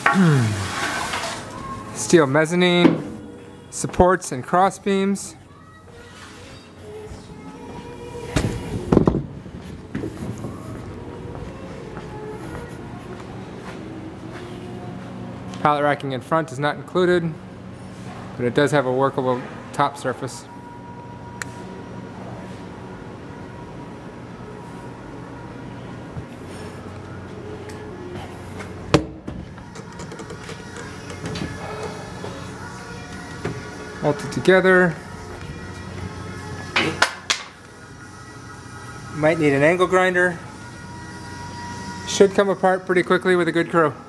Steel mezzanine, supports and cross beams. Pallet racking in front is not included, but it does have a workable top surface. Bolted together. Might need an angle grinder. Should come apart pretty quickly with a good crew.